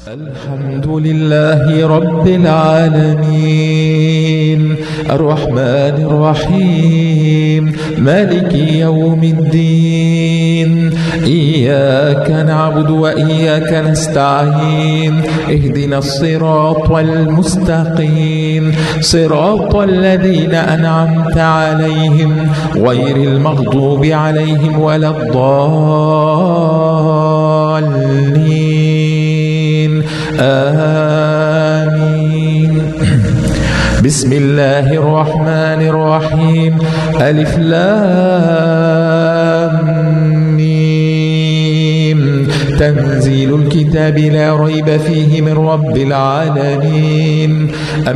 الحمد لله رب العالمين الرحمن الرحيم مالك يوم الدين إياك نعبد وإياك نستعين اهدنا الصراط المستقيم صراط الذين أنعمت عليهم غير المغضوب عليهم ولا الضالين آمين. بسم الله الرحمن الرحيم ألف لام ميم تنزيل الكتاب لا ريب فيه من رب العالمين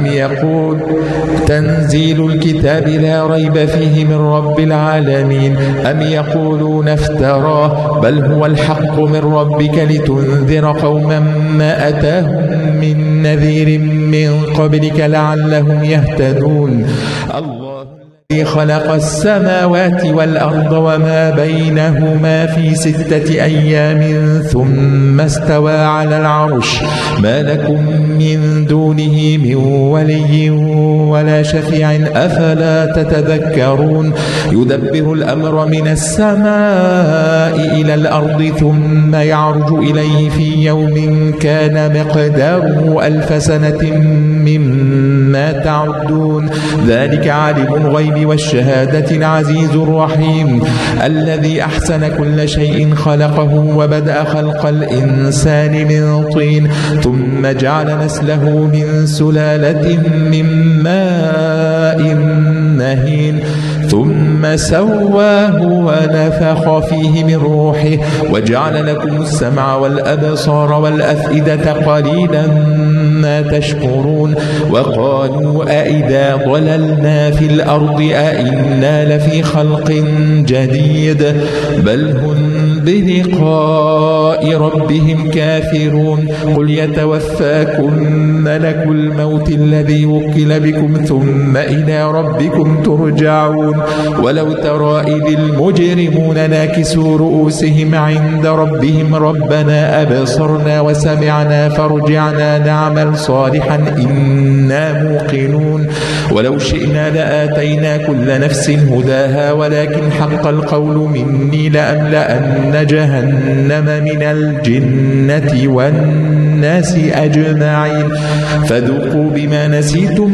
تنزيل الكتاب لا ريب فيه من رب العالمين أم يقولون افتراه بل هو الحق من ربك لتنذر قوما ما أتاهم من نذير من قبلك لعلهم يهتدون. الله الذي خلق السماوات والأرض وما بينهما في 6 أيام ثم استوى على العرش ما لكم من دونه من ولي ولا شفيع أفلا تتذكرون. يدبر الأمر من السماء إلى الأرض ثم يعرج إليه في يوم كان مقداره 1000 سنة مما تعدون. ذلك عالم الغيب والشهادة العزيز الرحيم الذي أحسن كل شيء خلقه وبدأ خلق الإنسان من طين ثم جعل نسله من سلالة من ماء مهين ثم سواه ونفخ فيه من روحه وجعل لكم السمع والأبصار والأفئدة قليلا ما تشكرون. وقالوا أئذا ضللنا في الأرض أئنا لفي خلق جديد بل هم بلقاء ربهم كافرون. قل يتوفاكم ملك الموت الذي وكل بكم ثم إلى ربكم ترجعون. ولو ترى إذ المجرمون ناكسوا رؤوسهم عند ربهم ربنا أبصرنا وسمعنا فارجعنا نعمل صالحا إنا موقنون. ولو شئنا لآتينا كل نفس هداها ولكن حق القول مني لأملأن جهنم من الجنة والناس أجمعين. فذوقوا بما نسيتم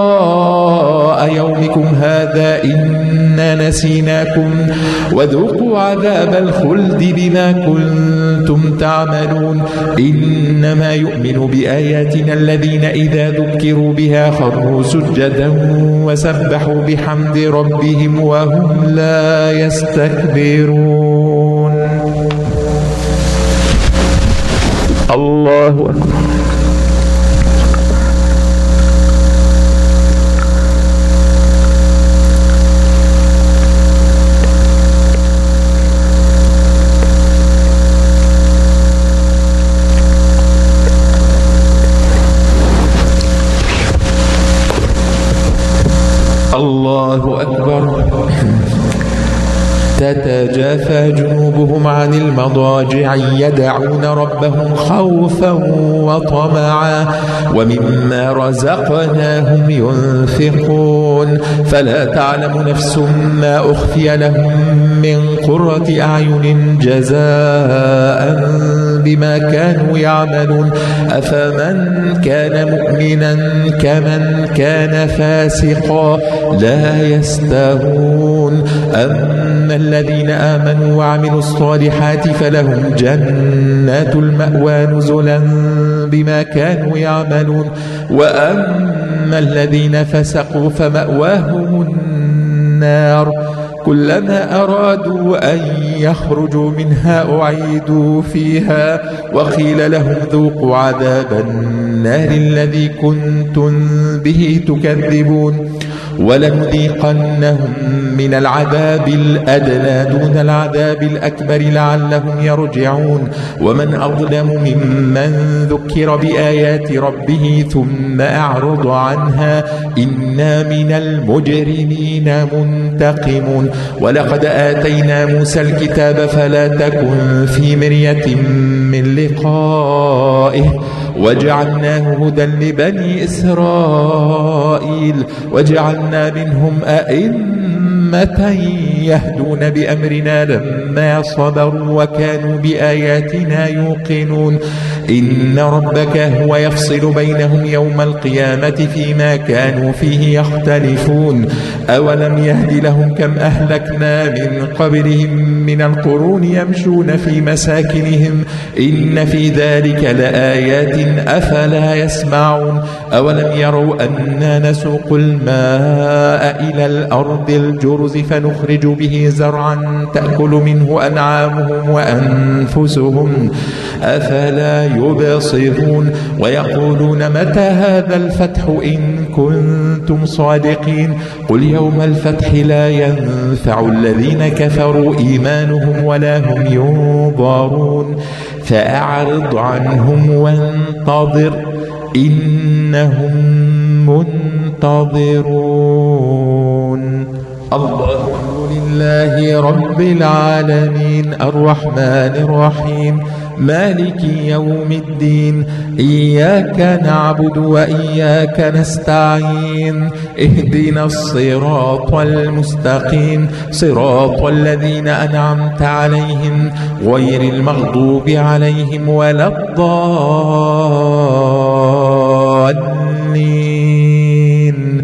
لقاء يومكم هذا إنا نسيناكم وذوقوا عذاب الخلد بما كنتم تعملون. إنما يؤمن بآياتنا الذين إذا ذكروا بها خروا سجدا وسبحوا بحمد ربهم وهم لا يستكبرون. الله أكبر. الله أكبر. تتجافى جنوبهم عن المضاجع يدعون ربهم خوفا وطمعا ومما رزقناهم ينفقون. فلا تعلم نفس ما أخفي لهم من قرة أعين جزاء بما كانوا يعملون. أفمن كان مؤمنا كمن كان فاسقا لا يستوون. أما الذين آمنوا وعملوا الصالحات فلهم جنات المأوى نزلا بما كانوا يعملون. وأما الذين فسقوا فمأواهم النار كلما أرادوا أن يخرجوا منها أعيدوا فيها وقيل لهم ذوقوا عذاب النار الذي كنتم به تكذبون. ولنذيقنهم من العذاب الأدنى دون العذاب الأكبر لعلهم يرجعون. ومن أظلم ممن ذكر بآيات ربه ثم أعرض عنها إنا من المجرمين منتقمون. ولقد آتينا موسى الكتاب فلا تكن في مرية من لقائه وجعلناه هدى لبني إسرائيل وجعلنا منهم أئمة يهدون بأمرنا لما صبروا وكانوا بآياتنا يوقنون إن ربك هو يفصل بينهم يوم القيامة فيما كانوا فيه يختلفون أولم يهد لهم كم أهلكنا من قبلهم من القرون يمشون في مساكنهم إن في ذلك لآيات أفلا يسمعون أولم يروا أنا نسوق الماء إلى الأرض الجرز فنخرج به زرعا تأكل منه أنعامهم وأنفسهم أفلا يبصرون ويقولون متى هذا الفتح إن كنتم صادقين قل يوم الفتح لا ينفع الذين كفروا إيمانهم ولا هم ينظرون فأعرض عنهم وانتظر إنهم منتظرون. الله لله رب العالمين الرحمن الرحيم مالك يوم الدين إياك نعبد وإياك نستعين اهدنا الصراط المستقيم صراط الذين أنعمت عليهم غير المغضوب عليهم ولا الضالين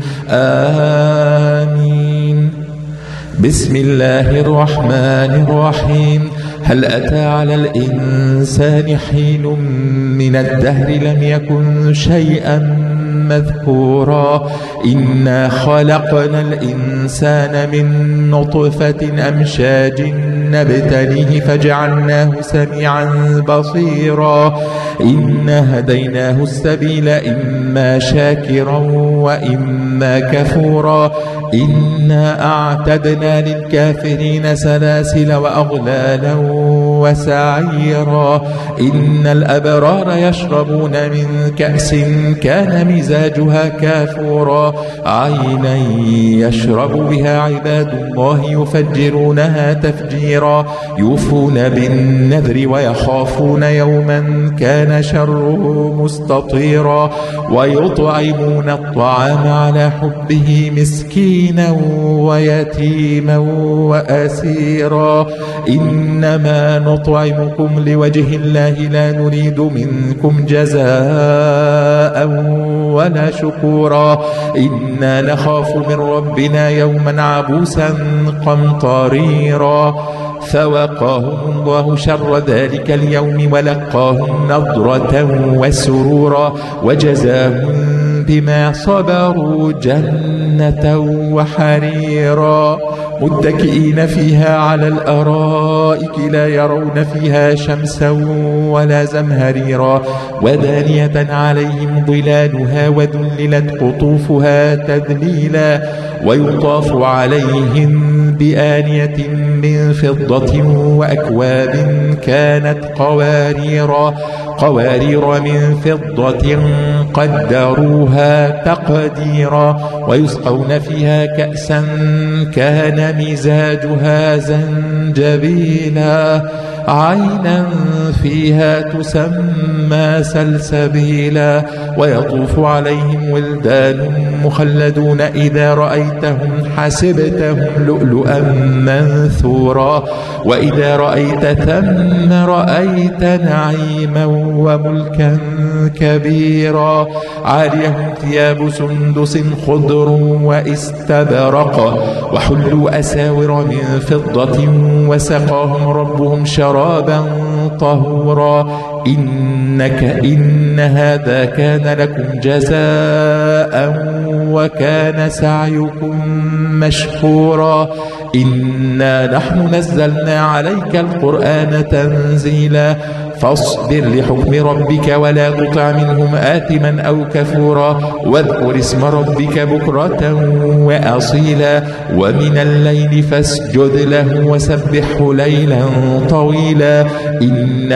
آمين. بسم الله الرحمن الرحيم هل أتى على الإنسان حين من الدهر لم يكن شيئا مذكورا إنا خلقنا الإنسان من نطفة أمشاج نبتليه فجعلناه سميعا بصيرا إنا هديناه السبيل إما شاكرا وإما كفورا إنا أعتدنا للكافرين سلاسل وأغلالا وسعيرا إن الأبرار يشربون من كأس كان مزاجها كافورا عينا يشرب بها عباد الله يفجرونها تفجيرا يوفون بالنذر ويخافون يوما كان شره مستطيرا ويطعمون الطعام على حبه مسكينا ويتيما وأسيرا إنما نطعمكم لوجه الله لا نريد منكم جزاء ولا شكورا إنا نخاف من ربنا يوما عبوسا قمطريرا فوقاهم الله شر ذلك اليوم ولقاهم نضرة وسرورا وجزاهم بما صبروا جنة وحريرا متكئين فيها على الأرائك لا يرون فيها شمسا ولا زمهريرا ودانية عليهم ظلالها وذللت قطوفها تذليلا ويطاف عليهم بآنية من فضة وأكواب كانت قوارير من فضة قدروها تقديرا ويسقون فيها كأسا كان مزاجها زنجبيلا عينا فيها تسمى سلسبيلا ويطوف عليهم ولدان مخلدون إذا رأيتهم حسبتهم لؤلؤا منثورا وإذا رأيت ثم رأيت نعيما وملكا كبيرا عاليهم ثياب سندس خضر واستبرق وحلوا أساور من فضة وسقاهم ربهم شرابا طهورا إن هذا كان لكم جزاء وكان سعيكم مشكورا إنا نحن نزلنا عليك القرآن تنزيلا فاصبر لحكم ربك ولا تطع منهم آثما أو كفورا واذكر اسم ربك بكرة وأصيلا ومن الليل فاسجد له وسبحه ليلا طويلا إن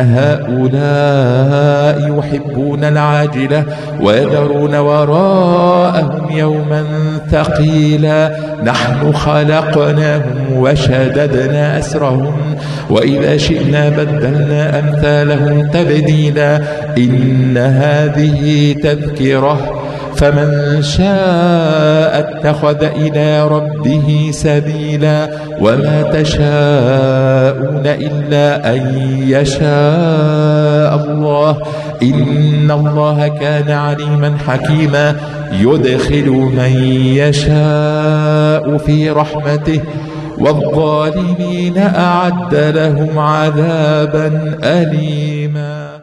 هؤلاء يحبون العاجلة ويذرون وراءهم يوما ثقيلا نحن خلقناهم وشددنا أسرهم وإذا شئنا بدلنا أمثالهم لهم تبديلا. إن هذه تذكرة فمن شاء اتخذ إلى ربه سبيلا. وما تشاءون إلا أن يشاء الله. إن الله كان عليما حكيما. يدخل من يشاء في رحمته والظالمين أعد لهم عذابا أليما.